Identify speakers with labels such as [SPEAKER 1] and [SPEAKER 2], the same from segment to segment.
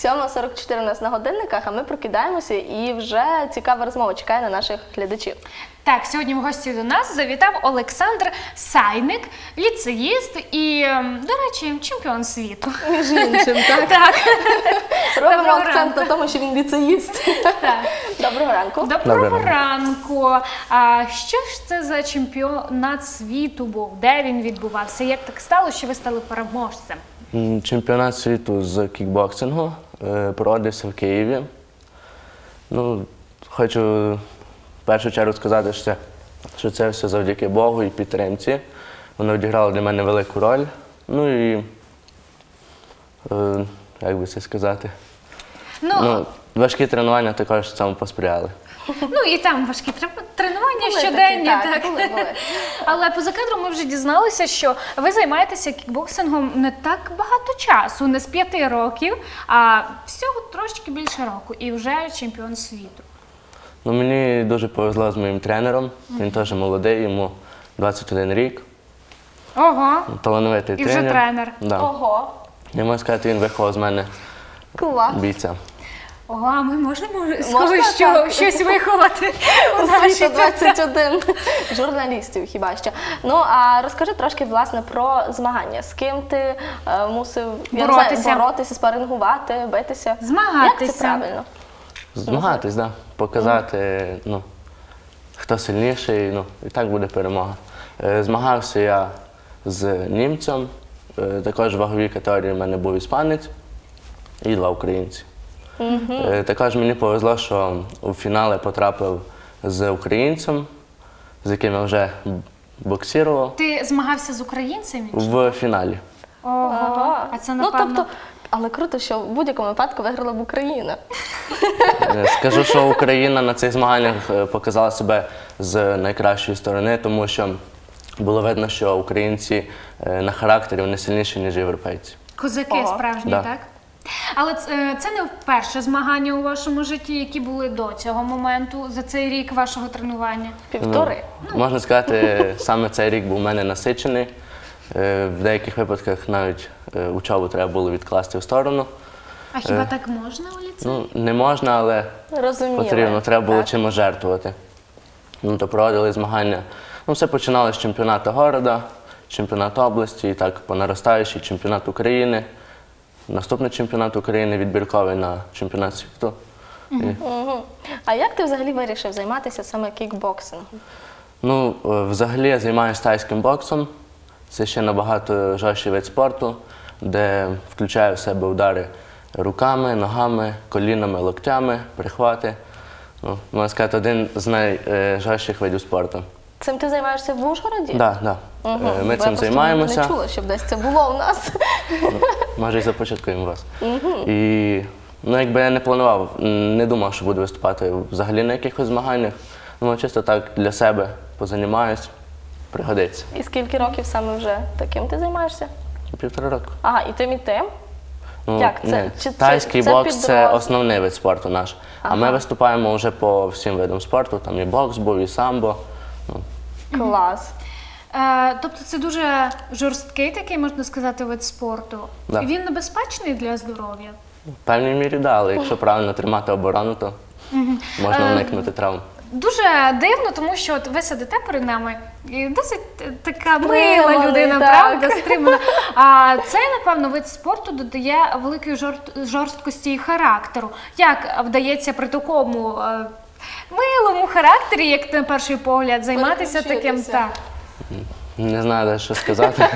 [SPEAKER 1] 7:44 у нас на годинниках, а ми прокидаємося і вже цікава розмова чекає на наших глядачів.
[SPEAKER 2] Так, сьогодні в гості до нас завітав Олександр Сайник, ліцеїст і, до речі, чемпіон світу.
[SPEAKER 1] Між іншим, так?
[SPEAKER 2] Так.
[SPEAKER 1] Робимо
[SPEAKER 2] Доброго
[SPEAKER 1] акцент на тому, що він ліцеїст.
[SPEAKER 2] Так.
[SPEAKER 1] Доброго ранку.
[SPEAKER 2] Доброго ранку. А що ж це за чемпіонат світу був? Де він відбувався? Як так стало, що ви стали переможцем?
[SPEAKER 3] Чемпіонат світу з кікбоксингу проводився в Києві. Хочу в першу чергу сказати, що це все завдяки Богу і підтримці. Воно відіграло для мене велику роль. Як би це сказати, важкі тренування також цьому посприяли.
[SPEAKER 2] І там важкі тренування
[SPEAKER 1] Були
[SPEAKER 2] щоденні.
[SPEAKER 1] такі, так. Були.
[SPEAKER 2] Але поза кадром ми вже дізналися, що ви займаєтеся кікбоксингом не так багато часу, не з 5 років, а всього трошки більше року і вже чемпіон світу.
[SPEAKER 3] Мені дуже повезло з моїм тренером. Він теж молодий, йому 21 рік.
[SPEAKER 2] Ого!
[SPEAKER 3] Талановитий
[SPEAKER 2] І вже тренер.
[SPEAKER 3] Да.
[SPEAKER 1] Ого,
[SPEAKER 3] Я можу сказати, він виховав з мене
[SPEAKER 1] клас.
[SPEAKER 3] бійця.
[SPEAKER 2] Ого, а ми можемо
[SPEAKER 1] Можна так?
[SPEAKER 2] щось виховати у
[SPEAKER 1] У
[SPEAKER 2] нашій
[SPEAKER 1] світі 21 журналістів хіба що. А розкажи трошки, власне, про змагання. З ким ти мусив боротися, спарингувати, битися?
[SPEAKER 2] Змагатися.
[SPEAKER 1] Як це правильно?
[SPEAKER 3] Змагатись, так. Показати, хто сильніший, і так буде перемога. Змагався я з німцем, також в ваговій категорії в мене був іспанець і 2 українці. Також мені повезло, що у фінал потрапив з українцем, з яким я вже боксував
[SPEAKER 2] Ти змагався з українцем?
[SPEAKER 3] в фіналі.
[SPEAKER 2] Ого, а це, напевно...
[SPEAKER 1] Але круто, що в будь-якому випадку виграла б Україна.
[SPEAKER 3] Скажу, що Україна на цих змаганнях показала себе з найкращої сторони, тому що було видно, що українці на характері вони сильніші, ніж європейці.
[SPEAKER 2] Козаки справжні,
[SPEAKER 3] Да.
[SPEAKER 2] так? Але це не вперше змагання у вашому житті, які були до цього моменту, за цей рік вашого тренування?
[SPEAKER 1] 1,5.
[SPEAKER 3] Можна сказати, саме цей рік був у мене насичений. В деяких випадках навіть учобу треба було відкласти в сторону.
[SPEAKER 2] А хіба так можна у ліцеї?
[SPEAKER 3] Не можна, але
[SPEAKER 1] Розуміло.
[SPEAKER 3] потрібно, треба було
[SPEAKER 1] Так.
[SPEAKER 3] чимось жертвувати. То проводили змагання. Все починалося з чемпіонату міста, чемпіонату області, і так по наростаючій, чемпіонат України. Наступний чемпіонат України відбірковий на чемпіонат світу.
[SPEAKER 1] А як ти взагалі вирішив займатися саме кікбоксингом?
[SPEAKER 3] Взагалі я займаюся тайським боксом. Це ще набагато жорсткий вид спорту, де включає в себе удари руками, ногами, колінами, локтями, прихвати. Можна сказати, один з найжорстких видів спорту.
[SPEAKER 1] Цим ти займаєшся в Ужгороді?
[SPEAKER 3] Так. Ми цим займаємося.
[SPEAKER 1] Я не чула, щоб десь це було у нас.
[SPEAKER 3] Може, і започаткуємо вас. І, якби я не планував, не думав, що буду виступати взагалі на якихось змаганнях. Чисто так для себе позанімаюсь, пригодиться.
[SPEAKER 1] І скільки років саме вже таким ти займаєшся?
[SPEAKER 3] 1,5 року.
[SPEAKER 1] Ага, і тим, і тим? Як це?
[SPEAKER 3] Ні.
[SPEAKER 1] Чи
[SPEAKER 3] Тайський
[SPEAKER 1] це
[SPEAKER 3] бокс – це
[SPEAKER 1] підрозділ?
[SPEAKER 3] основний вид спорту наш. А ми виступаємо вже по всім видам спорту. Там і бокс був, і самбо.
[SPEAKER 1] Клас.
[SPEAKER 2] Тобто це дуже жорсткий такий, можна сказати, вид спорту.
[SPEAKER 3] Да.
[SPEAKER 2] І він небезпечний для здоров'я?
[SPEAKER 3] В певній мірі, так, але якщо правильно тримати оборону, то можна уникнути травм.
[SPEAKER 2] Дуже дивно, тому що от ви сидите перед нами, і досить така мила
[SPEAKER 1] Стриманий,
[SPEAKER 2] людина,
[SPEAKER 1] так.
[SPEAKER 2] правда, стримана. А цей, напевно, вид спорту додає великої жорсткості і характеру. Як вдається при такому милому характері, як на перший погляд, займатися таким?
[SPEAKER 1] Переключитися.
[SPEAKER 2] Так.
[SPEAKER 3] Не знаю навіть, що сказати.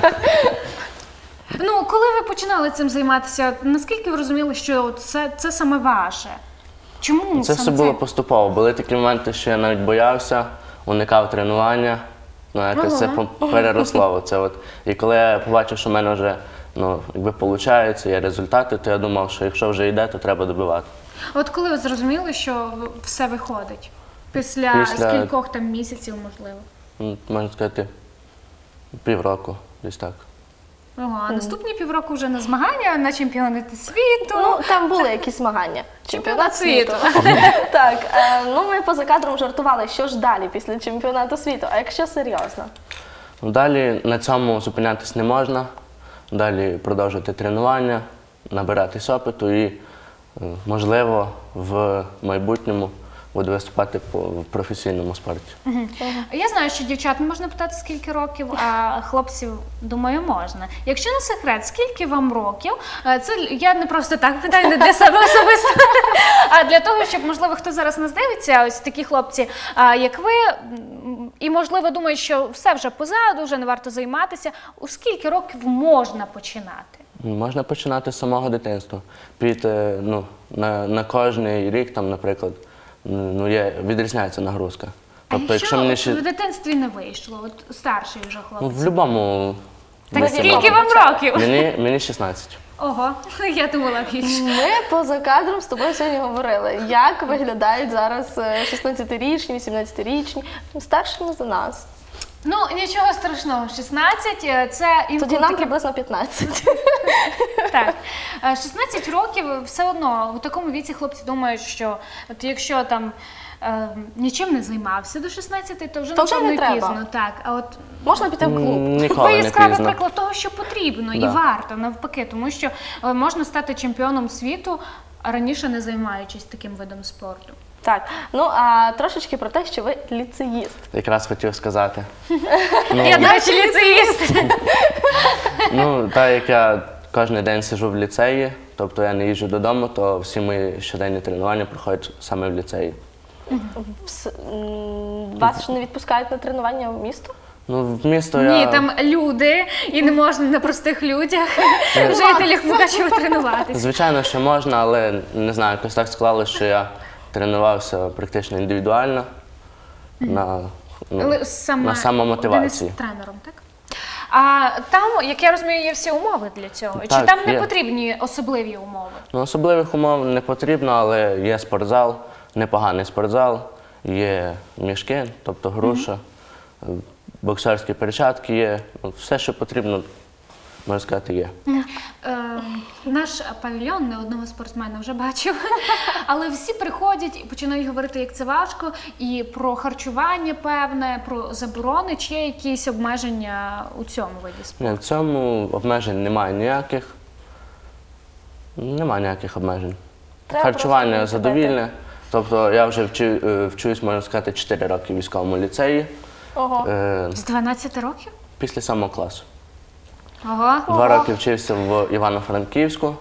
[SPEAKER 2] Коли ви починали цим займатися, наскільки ви розуміли, що це саме ваше? Чому
[SPEAKER 3] Це
[SPEAKER 2] саме
[SPEAKER 3] все було поступово. Були такі моменти, що я навіть боявся, уникав тренування. Якось це переросло. І коли я побачив, що в мене вже виходить, є результати, то я думав, що якщо вже йде, то треба добивати.
[SPEAKER 2] От коли ви зрозуміли, що все виходить? Після скількох там місяців, можливо?
[SPEAKER 3] Можна сказати, півроку, десь так.
[SPEAKER 2] А наступні півроку вже на змагання, на чемпіонати світу.
[SPEAKER 1] Там були якісь змагання.
[SPEAKER 2] Чемпіонат світу.
[SPEAKER 1] Так, ми поза кадром жартували, що ж далі після чемпіонату світу, а якщо серйозно?
[SPEAKER 3] Далі на цьому зупинятись не можна, далі продовжувати тренування, набиратись опиту і можливо, в майбутньому буду виступати в професійному спорті.
[SPEAKER 2] Я знаю, що дівчат не можна питати, скільки років, а хлопців, думаю, можна. Якщо не секрет, скільки вам років? Це я не просто так питаю, не для себе особисто, а для того, щоб, можливо, хто зараз нас дивиться, ось такі хлопці, як ви, і, можливо, думають, що все вже позаду, вже не варто займатися. У скільки років можна починати?
[SPEAKER 3] Можна починати з самого дитинства. На кожний рік, там, наприклад, відрізняється нагрузка.
[SPEAKER 2] Тобто, якщо в дитинстві не вийшло, от старший вже хлопець?
[SPEAKER 3] В будь-якому.
[SPEAKER 2] Так скільки вам років?
[SPEAKER 3] Мені 16.
[SPEAKER 2] Ого, я думала більше.
[SPEAKER 1] Ми поза кадром з тобою сьогодні говорили, як виглядають зараз 16-річні, 18-річні, старшими за нас.
[SPEAKER 2] Ну, нічого страшного, 16 – це інколи
[SPEAKER 1] Тоді нам приблизно 15.
[SPEAKER 2] Так. 16 років все одно у такому віці хлопці думають, що от якщо там нічим не займався до 16, то вже напевно пізно. Так. А от
[SPEAKER 1] можна піти в клуб.
[SPEAKER 3] Ніколи не
[SPEAKER 2] яскравий
[SPEAKER 3] пізно.
[SPEAKER 2] приклад того, що потрібно і варто навпаки, тому що можна стати чемпіоном світу, раніше не займаючись таким видом спорту.
[SPEAKER 1] Так, ну а трошечки про те, що ви ліцеїст.
[SPEAKER 3] Якраз хотів сказати.
[SPEAKER 2] Я, до речі, ліцеїст.
[SPEAKER 3] Так як я кожен день сиджу в ліцеї, тобто я не їжджу додому, то всі мої щоденні тренування проходять саме в ліцеї.
[SPEAKER 1] Вас ж не відпускають на тренування в місто?
[SPEAKER 3] В місто
[SPEAKER 2] Ні, там люди, і не можна на простих людях, жителях Мукачева тренуватися.
[SPEAKER 3] Звичайно, що можна, але не знаю, якось так склалося, що я тренувався практично індивідуально на самомотивації.
[SPEAKER 2] З тренером, так? А там, як я розумію, є всі умови для цього? Чи
[SPEAKER 3] Так,
[SPEAKER 2] там не
[SPEAKER 3] є.
[SPEAKER 2] потрібні особливі умови?
[SPEAKER 3] Особливих умов не потрібно, але є спортзал, непоганий спортзал, є мішки, тобто груша, боксерські перчатки є, все, що потрібно, можна сказати, є.
[SPEAKER 2] Наш павільйон не одного спортсмена вже бачив, але всі приходять і починають говорити, як це важко, і про харчування певне, про заборони, чи є якісь обмеження у цьому виді спорту?
[SPEAKER 3] Ні, в цьому обмежень немає ніяких. Немає ніяких обмежень.
[SPEAKER 1] Треба
[SPEAKER 3] Харчування
[SPEAKER 1] просто
[SPEAKER 3] задовільне. Тобто я вже вчусь, можна сказати, 4 роки в військовому ліцеї.
[SPEAKER 1] Ого.
[SPEAKER 2] З 12 років?
[SPEAKER 3] Після 7 класу.
[SPEAKER 2] Ого.
[SPEAKER 3] 2 роки вчився в Івано-Франківську.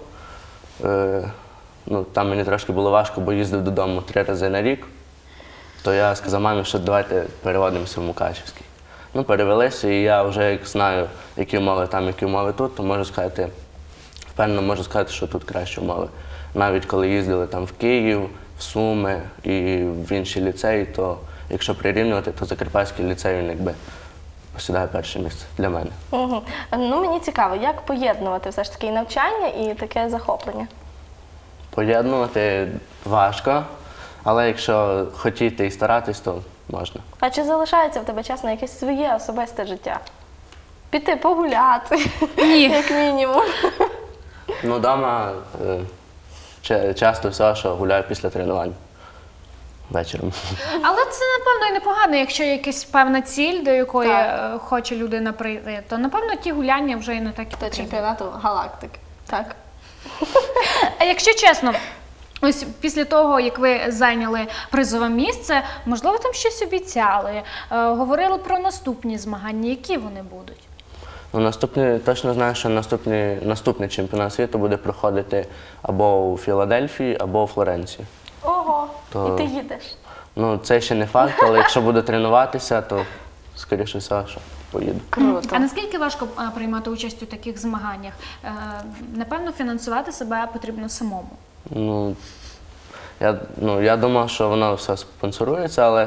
[SPEAKER 3] Там мені трошки було важко, бо їздив додому 3 рази на рік. То я сказав мамі, що давайте переводимося в Мукачевський. Перевелися, і я вже як знаю, які умови там, які умови тут, то можу сказати, впевнено можу сказати, що тут кращі умови. Навіть коли їздили там в Київ, в Суми і в інші ліцеї, то якщо прирівнювати, то Закарпатський ліцей, він якби посідає перше місце для мене.
[SPEAKER 1] Угу. Мені цікаво, як поєднувати все ж таки і навчання, і таке захоплення?
[SPEAKER 3] Поєднувати важко, але якщо хотіти і старатись, то можна.
[SPEAKER 1] А чи залишається в тебе час на якесь своє особисте життя? Піти погуляти, як мінімум.
[SPEAKER 3] Вдома часто все, що гуляю після тренувань вечором.
[SPEAKER 2] Але це, напевно, і непогано, якщо є якась певна ціль, до якої хоче людина прийти, то, напевно, ті гуляння вже і не так і
[SPEAKER 1] До
[SPEAKER 2] потрібні.
[SPEAKER 1] чемпіонату галактики. Так.
[SPEAKER 2] А якщо чесно, ось після того, як ви зайняли призове місце, можливо, там щось обіцяли, говорили про наступні змагання, які вони будуть?
[SPEAKER 3] Точно знаю, що наступний чемпіонат світу буде проходити або у Філадельфії, або у Флоренції.
[SPEAKER 1] Ого, і ти їдеш?
[SPEAKER 3] Це ще не факт, але якщо буду тренуватися, то, скоріше всього, що поїду.
[SPEAKER 1] Круто.
[SPEAKER 2] А наскільки важко приймати участь у таких змаганнях? Напевно, фінансувати себе потрібно самому.
[SPEAKER 3] Я думав, що воно все спонсорується, але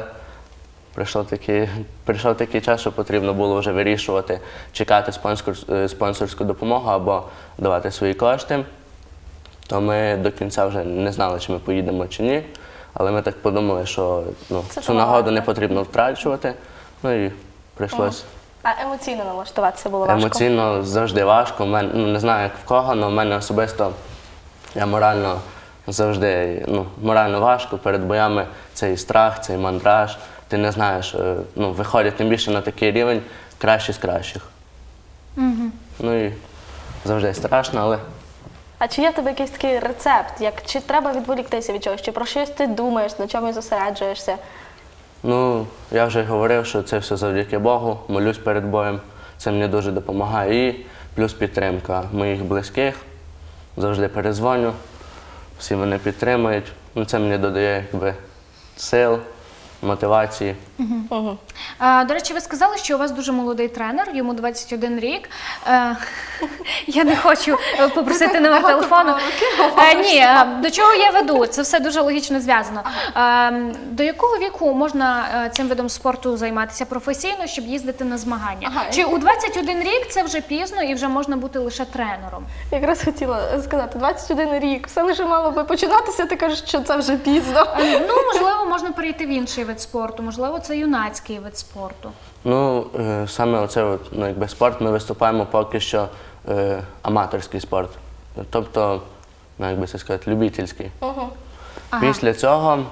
[SPEAKER 3] прийшов такий час, що потрібно було вже вирішувати, чекати спонсорську допомогу або давати свої кошти. То ми до кінця вже не знали, чи ми поїдемо, чи ні. Але ми так подумали, що цю нагоду не потрібно втрачувати. І прийшлося.
[SPEAKER 1] А емоційно налаштуватися було важко?
[SPEAKER 3] Емоційно завжди важко. Не знаю, як в кого, але в мене особисто я морально завжди морально важко. Перед боями цей страх, цей мандраж. Ти не знаєш, виходять тим більше на такий рівень кращі з кращих. І завжди страшно, але
[SPEAKER 1] А чи є в тебе якийсь такий рецепт? Чи треба відволіктися від чогось? Чи про щось ти думаєш, на чому зосереджуєшся?
[SPEAKER 3] Ну, я вже говорив, що це все завдяки Богу, молюсь перед боєм, це мені дуже допомагає. І плюс підтримка моїх близьких, завжди перезвоню, всі мене підтримують. Ну, це мені додає сил, мотивації.
[SPEAKER 2] До речі, ви сказали, що у вас дуже молодий тренер, йому 21 рік. Я не хочу попросити номер телефону. Ні, до чого я веду? Це все дуже логічно зв'язано. До якого віку можна цим видом спорту займатися професійно, щоб їздити на змагання? Чи у 21 рік це вже пізно і вже можна бути лише тренером?
[SPEAKER 1] Якраз хотіла сказати, 21 рік, все лише мало би починатися, ти кажеш, що це вже пізно.
[SPEAKER 2] Ну, можливо, можна перейти в інший вид спорту, можливо, це юнацький вид спорту.
[SPEAKER 3] Ну, саме оце спорт ми виступаємо поки що аматорський спорт. Тобто, як би це сказати, любительський. Після цього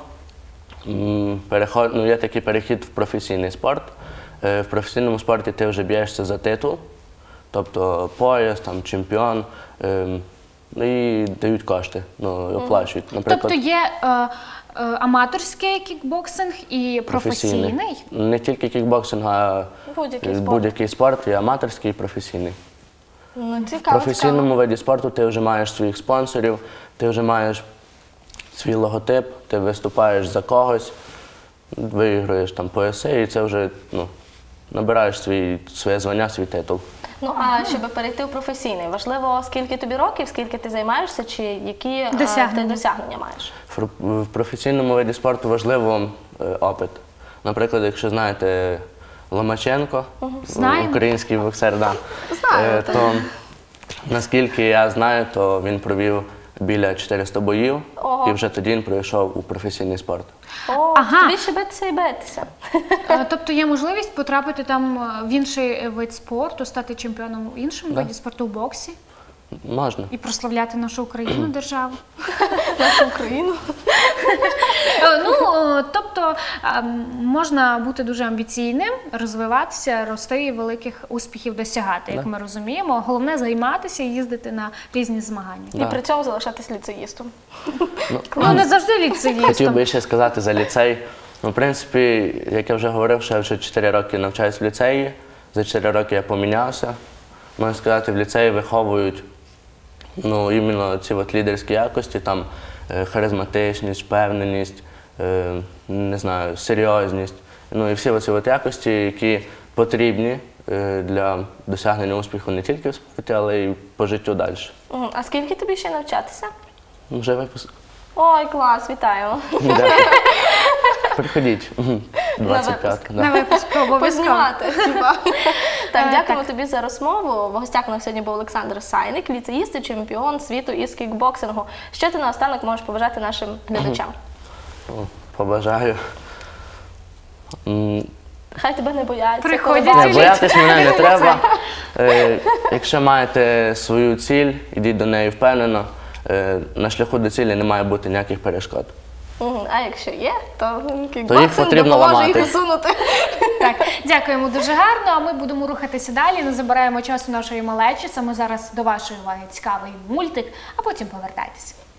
[SPEAKER 3] є такий перехід в професійний спорт. В професійному спорті ти вже б'єшся за титул, тобто пояс, чемпіон, і дають кошти, оплачують.
[SPEAKER 2] Тобто є аматорський кікбоксинг і професійний?
[SPEAKER 3] Не тільки кікбоксинг, а будь-який спорт, і аматорський, і професійний. В професійному виді спорту ти вже маєш своїх спонсорів, ти вже маєш свій логотип, ти виступаєш за когось, виіграєш пояси і це вже набираєш своє звання, свій титул.
[SPEAKER 1] Ну, а щоб перейти в професійний, важливо, скільки тобі років, скільки ти займаєшся, чи які ти досягнення маєш?
[SPEAKER 3] В професійному виді спорту важливо опит. Наприклад, якщо знаєте Ломаченко, український боксер, то наскільки я знаю, то він провів біля 400 боїв і вже тоді він прийшов у професійний спорт.
[SPEAKER 1] Тобі ще битися і битися.
[SPEAKER 2] Тобто є можливість потрапити там в інший вид спорту, стати чемпіоном в іншому виді спорту, в боксі?
[SPEAKER 3] Можна.
[SPEAKER 2] І прославляти нашу Україну, державу?
[SPEAKER 1] Нашу Україну?
[SPEAKER 2] Тобто можна бути дуже амбіційним, розвиватися, рости і великих успіхів досягати, як ми розуміємо. Головне займатися і їздити на різні змагання.
[SPEAKER 1] І при цьому залишатись ліцеїстом.
[SPEAKER 2] Ну, не завжди ліцеїстом.
[SPEAKER 3] Хотів би ще сказати за ліцей. В принципі, як я вже говорив, що я вже 4 роки навчаюсь в ліцеї. За 4 роки я помінявся. Можна сказати, в ліцеї виховують іменно ці лідерські якості, харизматичність, впевненість, не знаю, серйозність. І всі ці якості, які потрібні для досягнення успіху не тільки в спорті, але й по життю далі.
[SPEAKER 1] А скільки тобі ще навчатися?
[SPEAKER 3] Вже випуск.
[SPEAKER 1] Ой, клас, вітаю.
[SPEAKER 3] Приходіть. 25.
[SPEAKER 2] На випуск обов'язково.
[SPEAKER 1] Познімати. Так, дякуємо тобі за розмову. В гостях у нас сьогодні був Олександр Сайник, ліцеїст і чемпіон світу із кікбоксингу. Що ти наостанок можеш побажати нашим глядачам?
[SPEAKER 3] Побажаю.
[SPEAKER 1] Хай тебе не бояться.
[SPEAKER 2] Приходять.
[SPEAKER 3] Боятись мене не треба. Якщо маєте свою ціль, йдіть до неї впевнено. На шляху до цілі не має бути ніяких перешкод.
[SPEAKER 1] А якщо є, то
[SPEAKER 3] їх потрібно ламати.
[SPEAKER 1] Їх усунути.
[SPEAKER 2] Так, дякуємо дуже гарно, а ми будемо рухатися далі, не забираємо часу нашої малечі. Саме зараз до вашої уваги цікавий мультик, а потім повертайтеся.